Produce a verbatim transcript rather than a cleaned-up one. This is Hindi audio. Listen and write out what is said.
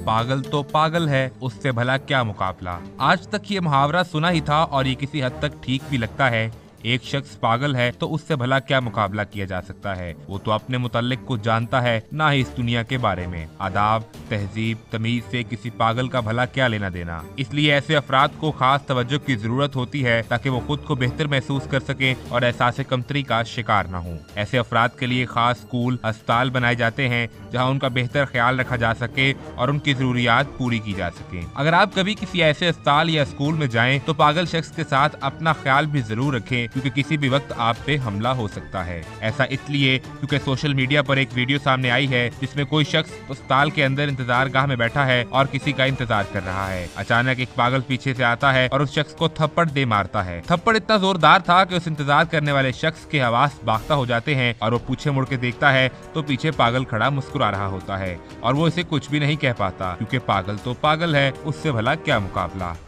पागल तो पागल है, उससे भला क्या मुकाबला। आज तक ये मुहावरा सुना ही था और ये किसी हद तक ठीक भी लगता है। एक शख्स पागल है तो उससे भला क्या मुकाबला किया जा सकता है। वो तो अपने मुतल्लिक कुछ जानता है, ना ही इस दुनिया के बारे में। आदाब, तहजीब, तमीज से किसी पागल का भला क्या लेना देना। इसलिए ऐसे अफराद को खास तवज्जो की जरूरत होती है ताकि वो खुद को बेहतर महसूस कर सके और एहसास कमतरी का शिकार न हो। ऐसे अफराद के लिए खास स्कूल, अस्पताल बनाए जाते हैं जहाँ उनका बेहतर ख्याल रखा जा सके और उनकी जरूरियात पूरी की जा सके। अगर आप कभी किसी ऐसे अस्पताल या स्कूल में जाएं तो पागल शख्स के साथ अपना ख्याल भी जरूर रखें, क्योंकि किसी भी वक्त आप पे हमला हो सकता है। ऐसा इसलिए क्योंकि सोशल मीडिया पर एक वीडियो सामने आई है जिसमें कोई शख्स अस्पताल के अंदर इंतजार गाह में बैठा है और किसी का इंतजार कर रहा है। अचानक एक पागल पीछे से आता है और उस शख्स को थप्पड़ दे मारता है। थप्पड़ इतना जोरदार था कि उस इंतजार करने वाले शख्स के हवास बाख्ता हो जाते हैं और वो पीछे मुड़ के देखता है तो पीछे पागल खड़ा मुस्कुरा रहा होता है और वो इसे कुछ भी नहीं कह पाता, क्योंकि पागल तो पागल है, उससे भला क्या मुकाबला।